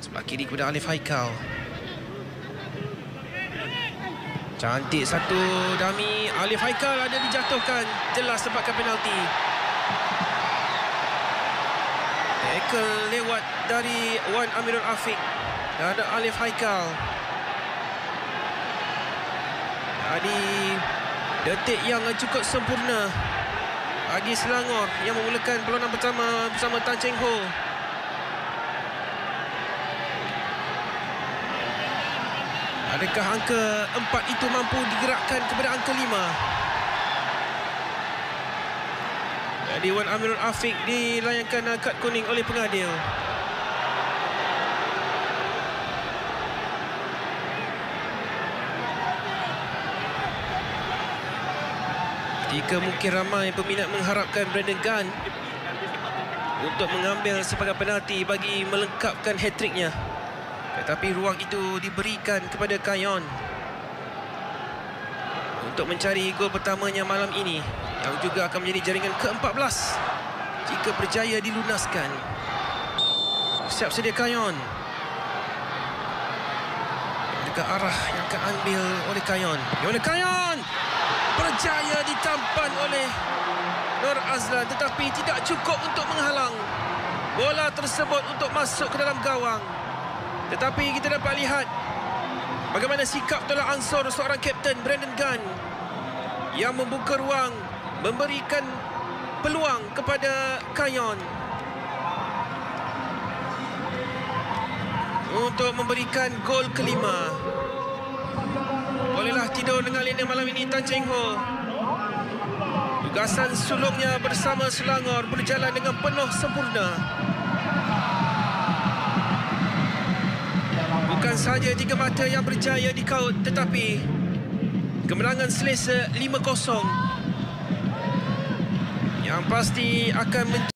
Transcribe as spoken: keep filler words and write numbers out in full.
Sebelah kiri kepada Alif Haikal. Cantik satu dummy. Alif Haikal ada dijatuhkan. Jelas dapatkan penalti. Tackle lewat dari Wan Amirul Afiq. Dan ada Alif Haikal. Jadi detik yang cukup sempurna bagi Selangor yang memulakan perlawanan pertama bersama Tan Cheng Ho. Adakah angka empat itu mampu digerakkan kepada angka lima? Jadi Wan Amirul Afiq dilayangkan kad kuning oleh pengadil. Jika mungkin ramai peminat mengharapkan Brandon Gunn untuk mengambil sebagai penalti bagi melengkapkan hat-tricknya, tetapi ruang itu diberikan kepada Kayon untuk mencari gol pertamanya malam ini, yang juga akan menjadi jaringan ke empat belas jika berjaya dilunaskan. Siap sedia Kayon. Adakah arah yang akan ambil oleh Kayon? Oleh Kayon berjaya ditampan oleh Nur Azlan, tetapi tidak cukup untuk menghalang bola tersebut untuk masuk ke dalam gawang. Tetapi kita dapat lihat bagaimana sikap tolak ansur seorang kapten Brandon Gunn yang membuka ruang, memberikan peluang kepada Kayon untuk memberikan gol kelima. Bolehlah tidur dengan lena malam ini Tan Cheng Ho. Tugasan sulungnya bersama Selangor berjalan dengan penuh sempurna. Bukan sahaja tiga mata yang berjaya dikaut, tetapi kemenangan selesa lima kosong yang pasti akan